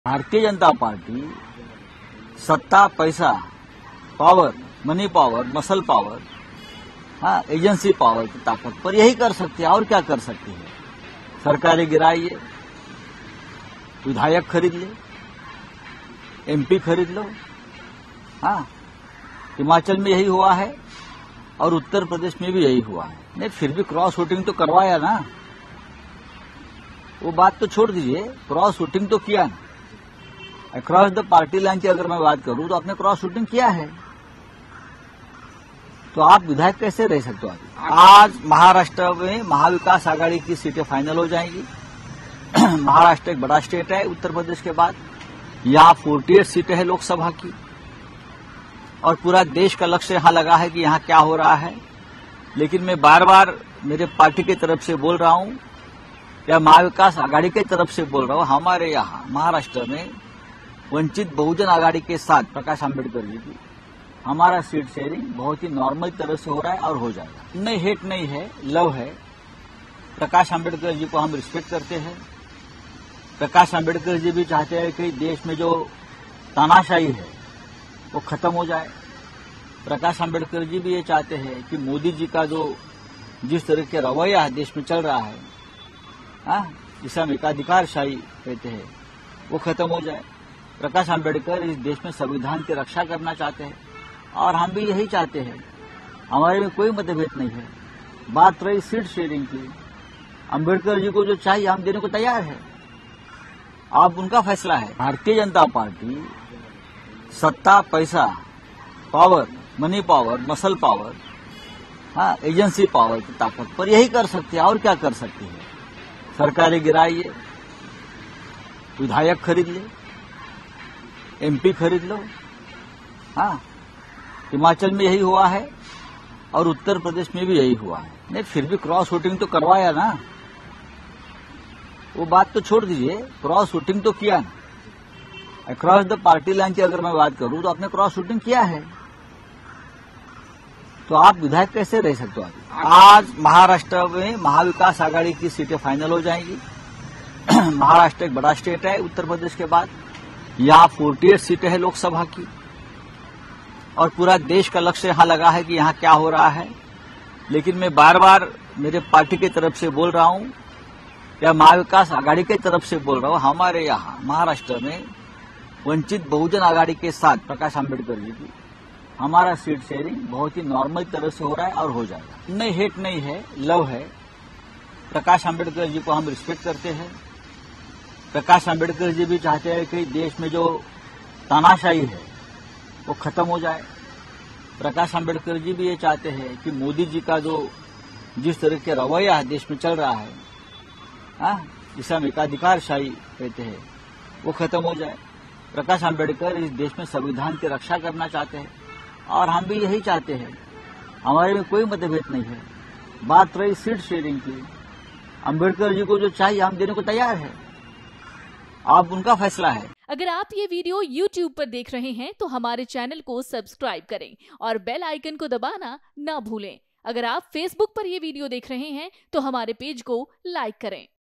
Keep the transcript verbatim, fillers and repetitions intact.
Bharatiya Janata party सत्ता, पैसा, power, money power, muscle power, हाँ एजेंसी पावर की ताकत पर यही कर सकती है। और क्या कर सकती है? सरकारें गिराइए, विधायक खरीद ले, एमपी खरीद लो। हाँ, हिमाचल में यही हुआ है और उत्तर प्रदेश में भी यही हुआ है। नहीं, फिर भी क्रॉस वोटिंग तो करवाया ना। वो बात तो छोड़ दीजिए, क्रॉस वोटिंग तो किया ना। अक्रॉस द पार्टी लाइन की अगर मैं बात करूं तो आपने क्रॉस वोटिंग किया है, तो आप विधायक कैसे रह सकते हो? आज महाराष्ट्र में महाविकास आघाड़ी की सीटें फाइनल हो जाएंगी। महाराष्ट्र एक बड़ा स्टेट है उत्तर प्रदेश के बाद। यहाँ अड़तालीस सीटें हैं लोकसभा की और पूरा देश का लक्ष्य यहाँ लगा है कि यहाँ क्या हो रहा है। लेकिन मैं बार बार मेरे पार्टी की तरफ से बोल रहा हूँ या महाविकास आघाड़ी की तरफ से बोल रहा हूँ, हमारे यहाँ महाराष्ट्र में वंचित बहुजन आघाड़ी के साथ प्रकाश आंबेडकर जी की हमारा सीट शेयरिंग बहुत ही नॉर्मल तरह से हो रहा है और हो जाएगा। नहीं, हेट नहीं है, लव है। प्रकाश आंबेडकर जी को हम रिस्पेक्ट करते हैं। प्रकाश आंबेडकर जी भी चाहते हैं कि देश में जो तानाशाही है वो खत्म हो जाए। प्रकाश आंबेडकर जी भी ये चाहते हैं कि मोदी जी का जो जिस तरह के रवैया देश में चल रहा है, हाँ, जिसे हम एकाधिकारशाही कहते हैं, वो खत्म हो जाए। प्रकाश आंबेडकर इस देश में संविधान की रक्षा करना चाहते हैं और हम भी यही चाहते हैं। हमारे में कोई मतभेद नहीं है। बात रही सीट शेयरिंग की, आंबेडकर जी को जो चाहिए हम देने को तैयार है। आप उनका फैसला है। भारतीय जनता पार्टी सत्ता, पैसा, power, money power, muscle power, हाँ एजेंसी पावर की ताकत पर यही कर सकती है। और क्या कर सकती है? सरकारें गिराइए, विधायक खरीद ले, एमपी खरीद लो। हाँ, हिमाचल में यही हुआ है और उत्तर प्रदेश में भी यही हुआ है। नहीं, फिर भी क्रॉस वोटिंग तो करवाया ना। वो बात तो छोड़ दीजिए, क्रॉस वोटिंग तो किया ना। अक्रॉस द पार्टी लाइन की अगर मैं बात करूं तो आपने क्रॉस वोटिंग किया है, तो आप विधायक कैसे रह सकते हो? आज महाराष्ट्र में महाविकास आघाड़ी की सीटें फाइनल हो जाएंगी। महाराष्ट्र एक बड़ा स्टेट है उत्तर प्रदेश के बाद। यहाँ अड़तालीस सीटें हैं लोकसभा की और पूरा देश का लक्ष्य यहाँ लगा है कि यहाँ क्या हो रहा है। लेकिन मैं बार बार मेरे पार्टी की तरफ से बोल रहा हूँ या महाविकास आघाड़ी की तरफ से बोल रहा हूँ, हमारे यहाँ महाराष्ट्र में वंचित बहुजन आघाड़ी के साथ प्रकाश आंबेडकर जी की हमारा सीट शेयरिंग बहुत ही नॉर्मल तरह से हो रहा है और हो जाएगा। नहीं, हेट नहीं है, लव है। प्रकाश आंबेडकर जी को हम रिस्पेक्ट करते हैं। प्रकाश आंबेडकर जी भी चाहते हैं कि देश में जो तानाशाही है वो खत्म हो जाए। प्रकाश आंबेडकर जी भी ये चाहते हैं कि मोदी जी का जो जिस तरह के रवैया देश में चल रहा है, हाँ, जिसे हम एकाधिकारशाही कहते हैं, वो खत्म हो जाए। प्रकाश आंबेडकर इस देश में संविधान की रक्षा करना चाहते हैं और हम भी यही चाहते हैं। हमारे में कोई मतभेद नहीं है। बात रही सीट शेयरिंग की, आंबेडकर जी को जो चाहिए हम देने को तैयार है। आप उनका फैसला है। अगर आप ये वीडियो यूट्यूब पर देख रहे हैं तो हमारे चैनल को सब्सक्राइब करें और बेल आइकन को दबाना ना भूलें। अगर आप फेसबुक पर ये वीडियो देख रहे हैं तो हमारे पेज को लाइक करें।